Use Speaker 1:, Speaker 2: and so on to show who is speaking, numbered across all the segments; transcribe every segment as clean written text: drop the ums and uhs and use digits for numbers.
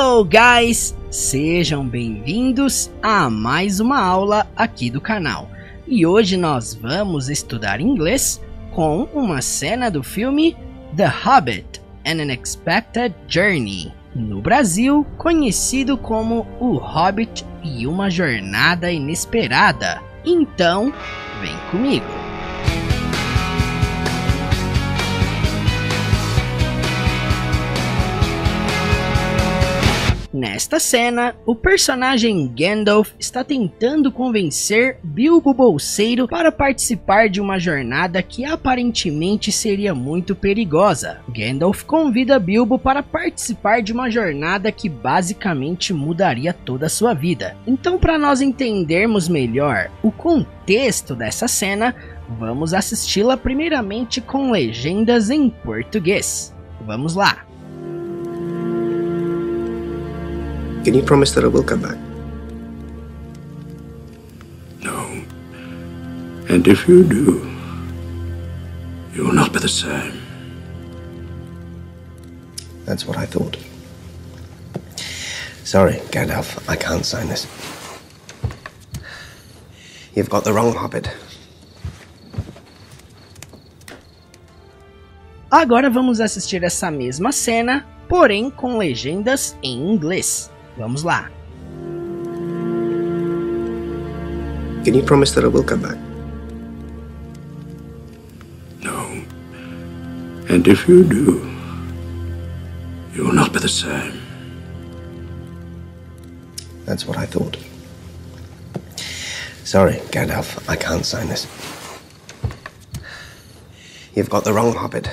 Speaker 1: Hello guys! Sejam bem-vindos a mais uma aula aqui do canal. E hoje nós vamos estudar inglês com uma cena do filme The Hobbit: An Unexpected Journey, no Brasil conhecido como O Hobbit e uma Jornada Inesperada. Então, vem comigo! Nesta cena, o personagem Gandalf está tentando convencer Bilbo Bolseiro para participar de uma jornada que aparentemente seria muito perigosa. Gandalf convida Bilbo para participar de uma jornada que basicamente mudaria toda a sua vida. Então, para nós entendermos melhor o contexto dessa cena, vamos assisti-la primeiramente com legendas em português. Vamos lá!
Speaker 2: Can you promise that I will come back?
Speaker 3: No. And if you do, you will not be the same.
Speaker 2: That's what I thought. Sorry, Gandalf, I can't sign this. You've got the wrong Hobbit.
Speaker 1: Agora vamos assistir essa mesma cena, porém com legendas em inglês. Vamos lá.
Speaker 2: Can you promise that I will come back?
Speaker 3: No. And if you do, you will not be the same.
Speaker 2: That's what I thought. Sorry, Gandalf, I can't sign this. You've got the wrong Hobbit.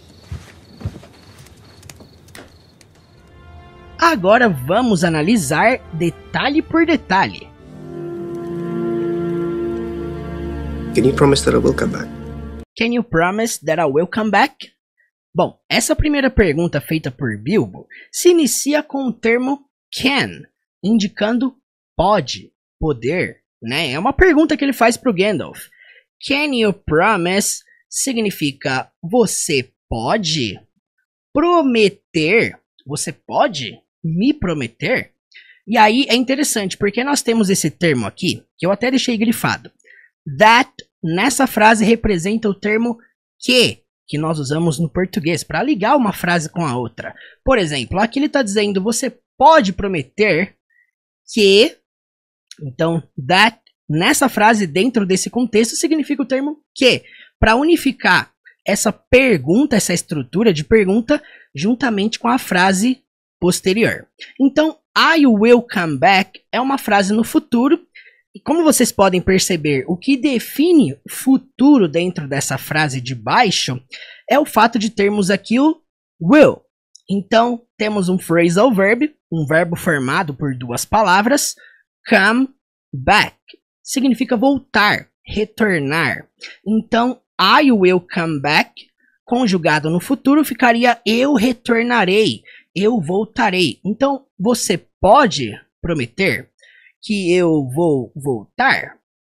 Speaker 1: Agora vamos analisar detalhe por detalhe.
Speaker 2: Can you promise that I will come back?
Speaker 1: Can you promise that I will come back? Bom, essa primeira pergunta feita por Bilbo se inicia com o termo can, indicando pode, poder, né? É uma pergunta que ele faz para o Gandalf. Can you promise significa você pode prometer, você pode me prometer? E aí é interessante, porque nós temos esse termo aqui, que eu até deixei grifado. That, nessa frase, representa o termo que nós usamos no português, para ligar uma frase com a outra. Por exemplo, aqui ele está dizendo, você pode prometer que... Então, that, nessa frase, dentro desse contexto, significa o termo que. Para unificar essa pergunta, essa estrutura de pergunta, juntamente com a frase posterior. Então, I will come back é uma frase no futuro. E como vocês podem perceber, o que define futuro dentro dessa frase de baixo é o fato de termos aqui o will. Então, temos um phrasal verb, um verbo formado por duas palavras. Come back significa voltar, retornar. Então, I will come back, conjugado no futuro, ficaria eu retornarei, eu voltarei. Então, você pode prometer que eu vou voltar?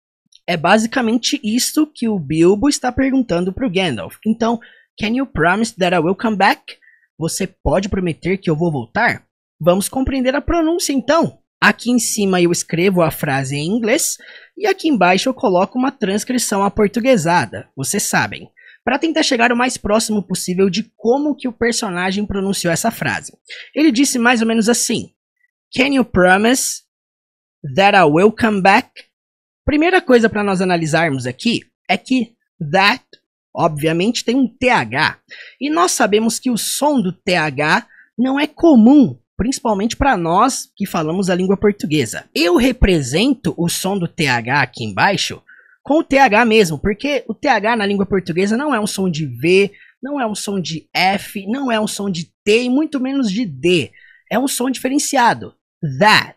Speaker 1: É basicamente isso que o Bilbo está perguntando para o Gandalf. Então, can you promise that I will come back? Você pode prometer que eu vou voltar? Vamos compreender a pronúncia então. Aqui em cima eu escrevo a frase em inglês e aqui embaixo eu coloco uma transcrição aportuguesada, vocês sabem, para tentar chegar o mais próximo possível de como que o personagem pronunciou essa frase. Ele disse mais ou menos assim: Can you promise that I will come back? Primeira coisa para nós analisarmos aqui é que that, obviamente, tem um TH. E nós sabemos que o som do TH não é comum, principalmente para nós que falamos a língua portuguesa. Eu represento o som do TH aqui embaixo com o TH mesmo, porque o TH na língua portuguesa não é um som de V, não é um som de F, não é um som de T e muito menos de D. É um som diferenciado. That.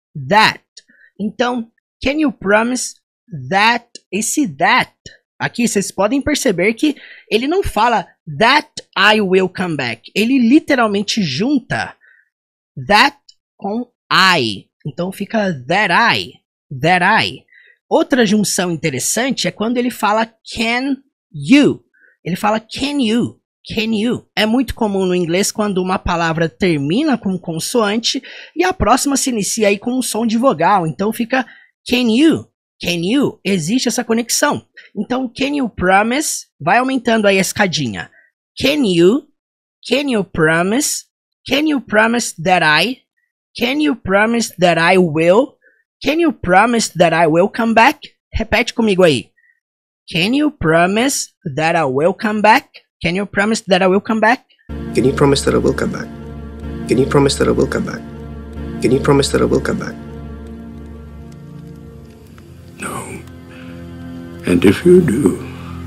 Speaker 1: Então, can you promise that? Esse that, aqui vocês podem perceber que ele não fala that I will come back. Ele literalmente junta that com I. Então fica that I. Outra junção interessante é quando ele fala can you. Ele fala can you. can you. É muito comum no inglês quando uma palavra termina com consoante e a próxima se inicia aí com um som de vogal. Então fica can you, can you. Existe essa conexão. Então can you promise, vai aumentando aí a escadinha. Can you promise that I will, can you promise that I will come back? Repete comigo aí. Can you promise that I will come back? Can you promise that I will come back?
Speaker 2: Can you promise that I will come back? Can you promise that I will come back? Can you promise that I will come back?
Speaker 3: No. And if you do,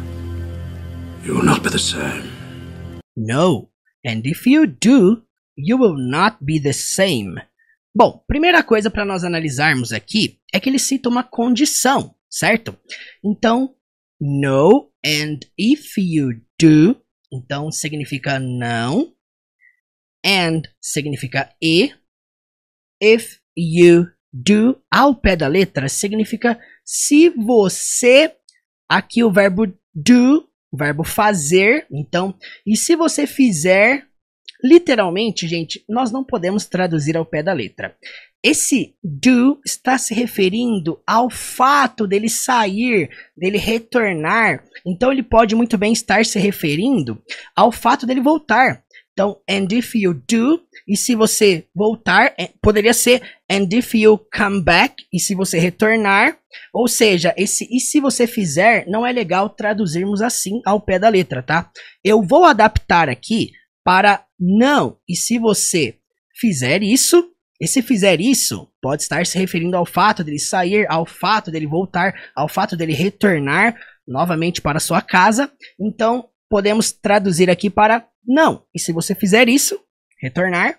Speaker 3: you will not be the same.
Speaker 1: No. And if you do, you will not be the same. Bom, primeira coisa para nós analisarmos aqui é que ele cita uma condição, certo? Então, no and if you do, então significa não. And significa e. If you do, ao pé da letra, significa se você, aqui o verbo do, o verbo fazer, então, e se você fizer, literalmente, gente, nós não podemos traduzir ao pé da letra. Esse do está se referindo ao fato dele sair, dele retornar. Então ele pode muito bem estar se referindo ao fato dele voltar. Então, and if you do, e se você voltar, poderia ser and if you come back, e se você retornar. Ou seja, esse e se você fizer, não é legal traduzirmos assim ao pé da letra, tá? Eu vou adaptar aqui para não, e se você fizer isso, e se fizer isso, pode estar se referindo ao fato dele sair, ao fato dele voltar, ao fato dele retornar novamente para sua casa. Então, podemos traduzir aqui para não. E se você fizer isso, retornar,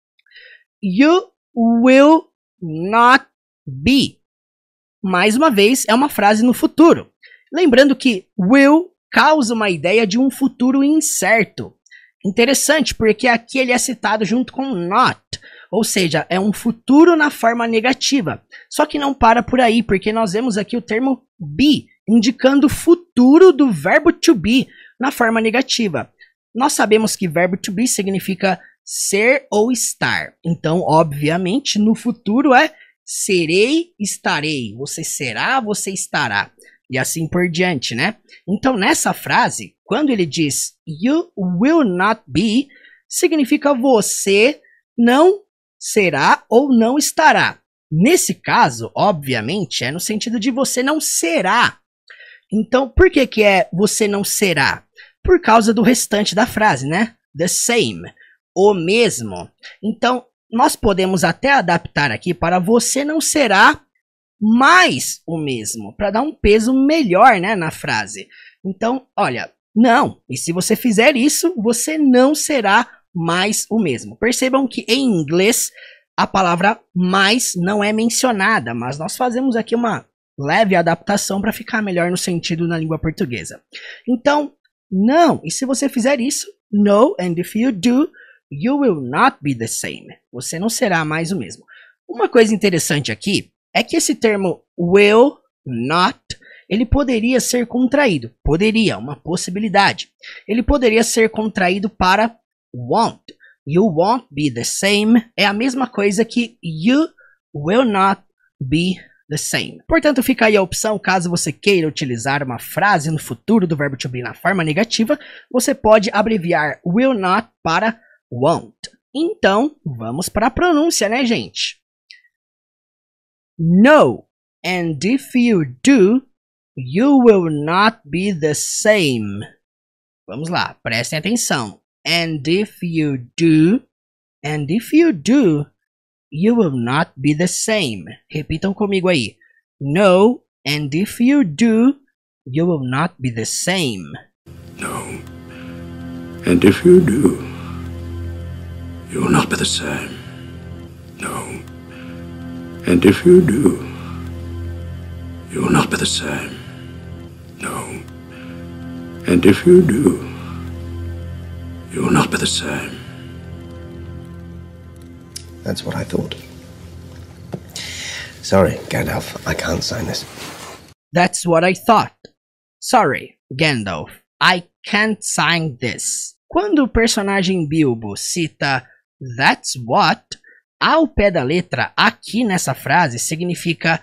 Speaker 1: you will not be. Mais uma vez, é uma frase no futuro. Lembrando que will causa uma ideia de um futuro incerto. Interessante, porque aqui ele é citado junto com not. Ou seja, é um futuro na forma negativa. Só que não para por aí, porque nós vemos aqui o termo be, indicando o futuro do verbo to be na forma negativa. Nós sabemos que verbo to be significa ser ou estar. Então, obviamente, no futuro é serei, estarei. Você será, você estará. E assim por diante, né? Então, nessa frase, quando ele diz you will not be, significa você não será ou não estará. Nesse caso, obviamente, é no sentido de você não será. Então, por que que é você não será? Por causa do restante da frase, né? The same, o mesmo. Então, nós podemos até adaptar aqui para você não será mais o mesmo, para dar um peso melhor, né, na frase. Então, olha, não. E se você fizer isso, você não será mais o mesmo. Percebam que em inglês a palavra mais não é mencionada, mas nós fazemos aqui uma leve adaptação para ficar melhor no sentido na língua portuguesa. Então, não. E se você fizer isso, no, and if you do, you will not be the same. Você não será mais o mesmo. Uma coisa interessante aqui é que esse termo will not, ele poderia ser contraído. Poderia, uma possibilidade. Ele poderia ser contraído para won't. You won't be the same é a mesma coisa que you will not be the same. Portanto, fica aí a opção, caso você queira utilizar uma frase no futuro do verbo to be na forma negativa, você pode abreviar will not para won't. Então, vamos para a pronúncia, né, gente? No, and if you do, you will not be the same. Vamos lá, prestem atenção. And if you do, you will not be the same. Repitam comigo aí. No, and if you do, you will not be the same.
Speaker 3: No. And if you do, you will not be the same. No. And if you do, you will not be the same. No. And if you do, you will not be the same.
Speaker 2: That's what I thought. Sorry, Gandalf, I can't sign this.
Speaker 1: That's what I thought. Sorry, Gandalf, I can't sign this. quando o personagem Bilbo cita "That's what", ao pé da letra, aqui nessa frase, significa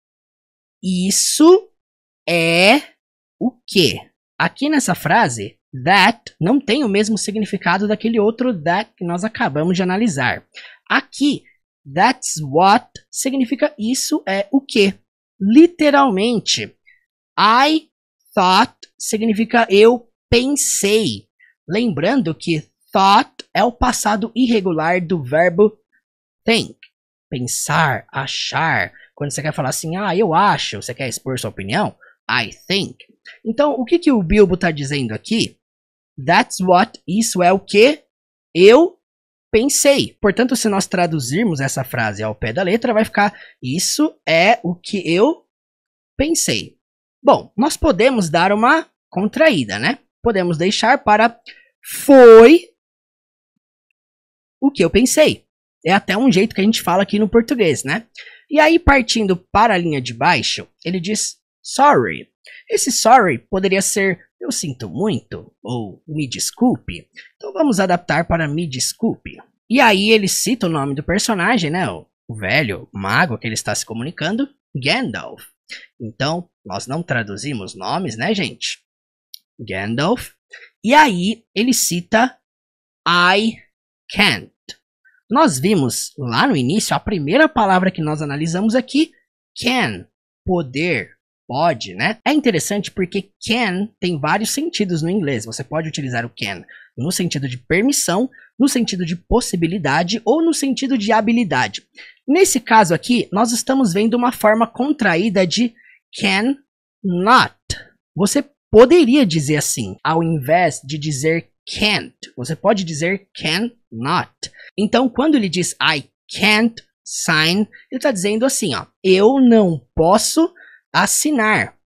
Speaker 1: isso é o quê? Aqui nessa frase, that não tem o mesmo significado daquele outro that que nós acabamos de analisar. Aqui, that's what significa isso é o quê? Literalmente, I thought significa eu pensei. Lembrando que thought é o passado irregular do verbo think. Pensar, achar. Quando você quer falar assim, eu acho, você quer expor sua opinião? I think. Então, o que o Bilbo está dizendo aqui? That's what, isso é o que eu pensei. Portanto, se nós traduzirmos essa frase ao pé da letra, vai ficar isso é o que eu pensei. Bom, nós podemos dar uma contraída, né? Podemos deixar para foi o que eu pensei. É até um jeito que a gente fala aqui no português, né? E aí, partindo para a linha de baixo, ele diz sorry. Esse sorry poderia ser eu sinto muito ou me desculpe. Então vamos adaptar para me desculpe. E aí ele cita o nome do personagem, né? O velho mago que ele está se comunicando, Gandalf. Então, nós não traduzimos nomes, né, gente? Gandalf. E aí ele cita I can't. Nós vimos lá no início a primeira palavra que nós analisamos aqui, can, poder, pode, né? É interessante porque can tem vários sentidos no inglês. Você pode utilizar o can no sentido de permissão, no sentido de possibilidade ou no sentido de habilidade. Nesse caso aqui, nós estamos vendo uma forma contraída de can not. Você poderia dizer assim, ao invés de dizer can't. Você pode dizer can not. Então, quando ele diz I can't sign, ele está dizendo assim, ó, eu não posso assinar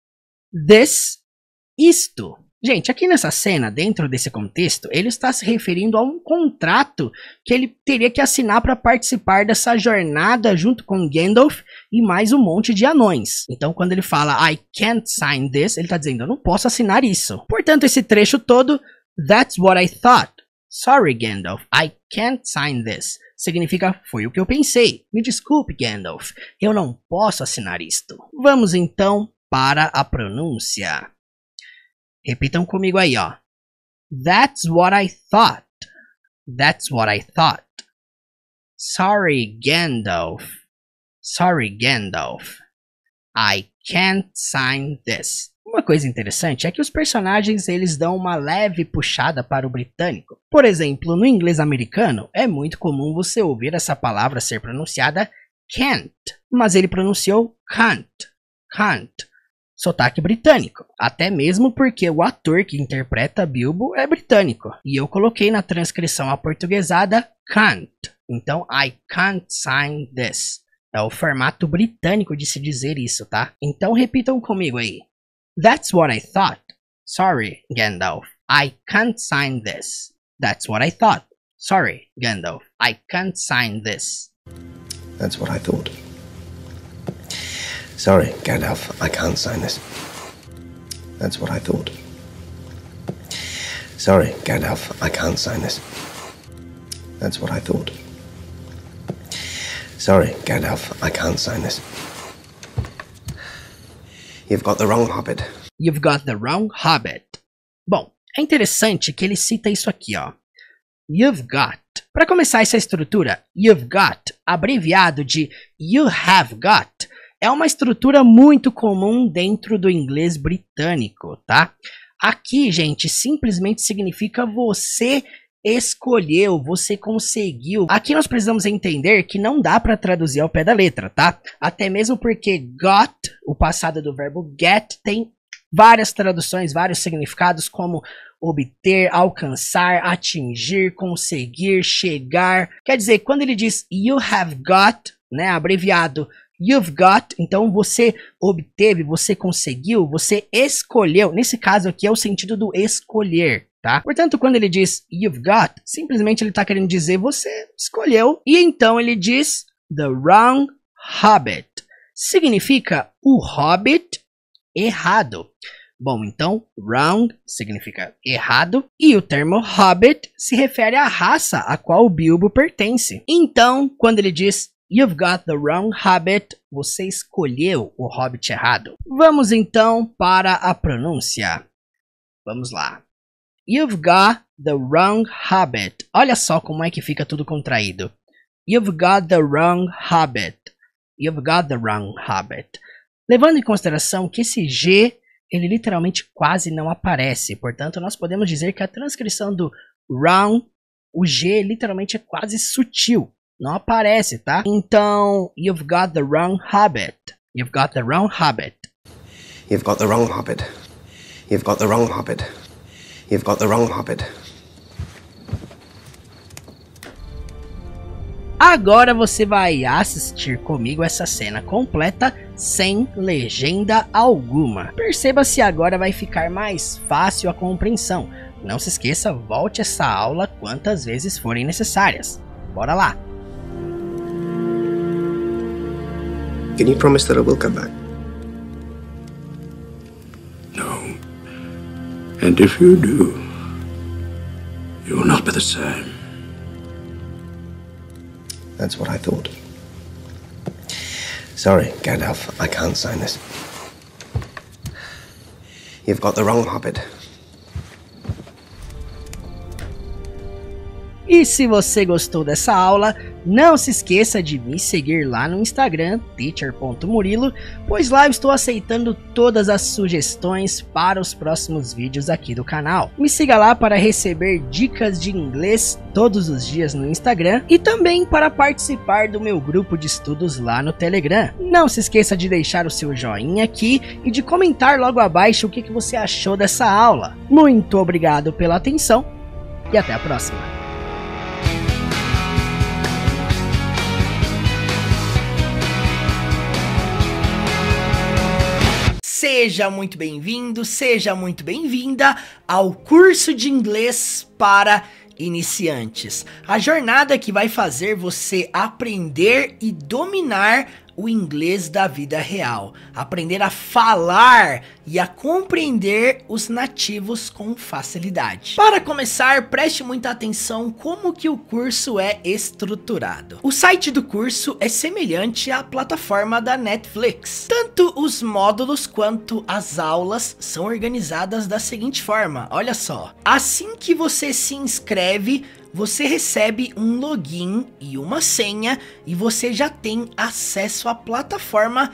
Speaker 1: isto. Gente, aqui nessa cena, dentro desse contexto, ele está se referindo a um contrato que ele teria que assinar para participar dessa jornada junto com Gandalf e mais um monte de anões. Então, quando ele fala I can't sign this, ele está dizendo eu não posso assinar isso. Portanto, esse trecho todo, that's what I thought. Sorry, Gandalf, I can't sign this. Significa, foi o que eu pensei. Me desculpe, Gandalf, eu não posso assinar isto. Vamos então para a pronúncia. Repitam comigo aí, ó. That's what I thought. That's what I thought. Sorry, Gandalf. Sorry, Gandalf. I can't sign this. Uma coisa interessante é que os personagens eles dão uma leve puxada para o britânico. Por exemplo, no inglês americano, é muito comum você ouvir essa palavra ser pronunciada can't, mas ele pronunciou can't, can't. Sotaque britânico, até mesmo porque o ator que interpreta Bilbo é britânico. E eu coloquei na transcrição aportuguesada can't. Então, I can't sign this. É o formato britânico de se dizer isso, tá? Então repitam comigo aí. That's what I thought. Sorry, Gandalf. I can't sign this. That's what I thought. Sorry, Gandalf. I can't sign this.
Speaker 2: That's what I thought. Sorry, Gandalf. I can't sign this. That's what I thought. Sorry, Gandalf. I can't sign this. That's what I thought. Sorry, Gandalf. I can't sign this. You've got the wrong hobbit.
Speaker 1: You've got the wrong hobbit. Bom, é interessante que ele cita isso aqui, ó. You've got. Para começar essa estrutura, you've got, abreviado de you have got, é uma estrutura muito comum dentro do inglês britânico, tá? Aqui, gente, simplesmente significa você escolheu, você conseguiu. Aqui nós precisamos entender que não dá para traduzir ao pé da letra, tá? Até mesmo porque got, o passado do verbo get, tem várias traduções, vários significados como obter, alcançar, atingir, conseguir, chegar. Quer dizer, quando ele diz you have got, né, abreviado you've got, então você obteve, você conseguiu, você escolheu. Nesse caso aqui é o sentido do escolher, tá? Portanto, quando ele diz you've got, simplesmente ele está querendo dizer você escolheu. E então ele diz the wrong hobbit. Significa o hobbit errado. Bom, então, wrong significa errado e o termo hobbit se refere à raça a qual o Bilbo pertence. Então, quando ele diz "You've got the wrong hobbit", você escolheu o hobbit errado. Vamos então para a pronúncia. Vamos lá. You've got the wrong hobbit. Olha só como é que fica tudo contraído. You've got the wrong hobbit. You've got the wrong hobbit. Levando em consideração que esse G, ele literalmente quase não aparece. Portanto, nós podemos dizer que a transcrição do wrong, o G literalmente é quase sutil. Não aparece, tá? Então, you've got the wrong hobbit. You've got the wrong hobbit.
Speaker 2: You've got the wrong hobbit. You've got the wrong hobbit. You've got the wrong hobbit.
Speaker 1: Agora você vai assistir comigo essa cena completa sem legenda alguma. Perceba se agora vai ficar mais fácil a compreensão. Não se esqueça, volte essa aula quantas vezes forem necessárias. Bora lá!
Speaker 2: Can you promise that I will come back?
Speaker 3: No. And if you do, you will not be the same.
Speaker 2: That's what I thought. Sorry, Gandalf, I can't sign this. You've got the wrong hobbit.
Speaker 1: E se você gostou dessa aula, não se esqueça de me seguir lá no Instagram, teacher.murilo, pois lá eu estou aceitando todas as sugestões para os próximos vídeos aqui do canal. Me siga lá para receber dicas de inglês todos os dias no Instagram e também para participar do meu grupo de estudos lá no Telegram. Não se esqueça de deixar o seu joinha aqui e de comentar logo abaixo o que você achou dessa aula. Muito obrigado pela atenção e até a próxima. Seja muito bem-vindo, seja muito bem-vinda ao curso de inglês para iniciantes. A jornada que vai fazer você aprender e dominar o inglês da vida real. Aprender a falar e a compreender os nativos com facilidade. Para começar, preste muita atenção como que o curso é estruturado. O site do curso é semelhante à plataforma da Netflix. Tanto os módulos quanto as aulas são organizadas da seguinte forma, olha só. Assim que você se inscreve, você recebe um login e uma senha e você já tem acesso à plataforma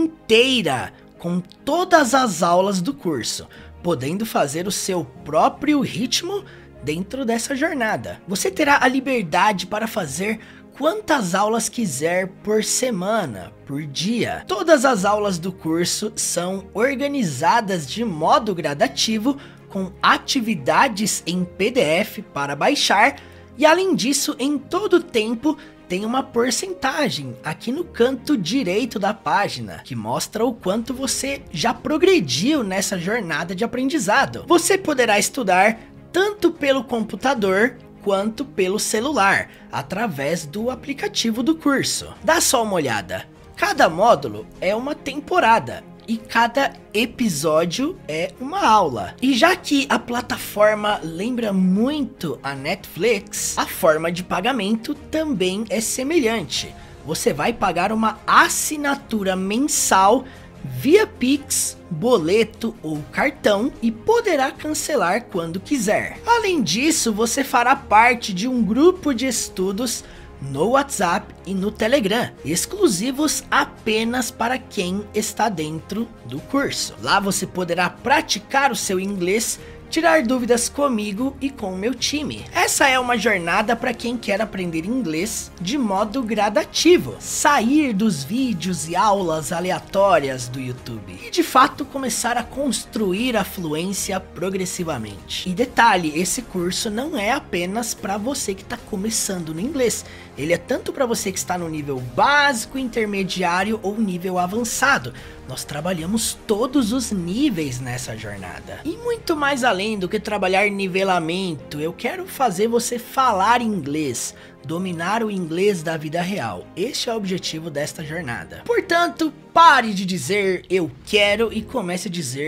Speaker 1: inteira com todas as aulas do curso, podendo fazer o seu próprio ritmo dentro dessa jornada. Você terá a liberdade para fazer quantas aulas quiser por semana, por dia. Todas as aulas do curso são organizadas de modo gradativo, com atividades em PDF para baixar, e além disso, em todo o tempo tem uma porcentagem aqui no canto direito da página, que mostra o quanto você já progrediu nessa jornada de aprendizado. Você poderá estudar tanto pelo computador quanto pelo celular, através do aplicativo do curso. Dá só uma olhada, cada módulo é uma temporada e cada episódio é uma aula. E já que a plataforma lembra muito a Netflix, a forma de pagamento também é semelhante. Você vai pagar uma assinatura mensal via Pix, boleto ou cartão e poderá cancelar quando quiser. Além disso, você fará parte de um grupo de estudos no WhatsApp e no Telegram, exclusivos apenas para quem está dentro do curso. Lá você poderá praticar o seu inglês, tirar dúvidas comigo e com o meu time. Essa é uma jornada para quem quer aprender inglês de modo gradativo, sair dos vídeos e aulas aleatórias do YouTube e de fato começar a construir a fluência progressivamente. E detalhe, esse curso não é apenas para você que está começando no inglês, ele é tanto para você que está no nível básico, intermediário ou nível avançado. Nós trabalhamos todos os níveis nessa jornada. E muito mais além do que trabalhar nivelamento, eu quero fazer você falar inglês, dominar o inglês da vida real. Este é o objetivo desta jornada. Portanto, pare de dizer eu quero e comece a dizer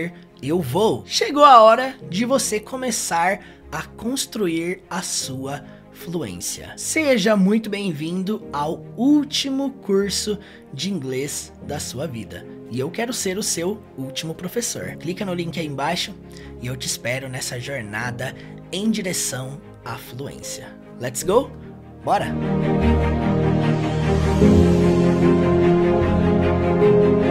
Speaker 1: eu vou. Chegou a hora de você começar a construir a sua fluência. Seja muito bem-vindo ao último curso de inglês da sua vida. E eu quero ser o seu último professor. Clica no link aí embaixo e eu te espero nessa jornada em direção à fluência. Let's go? Bora!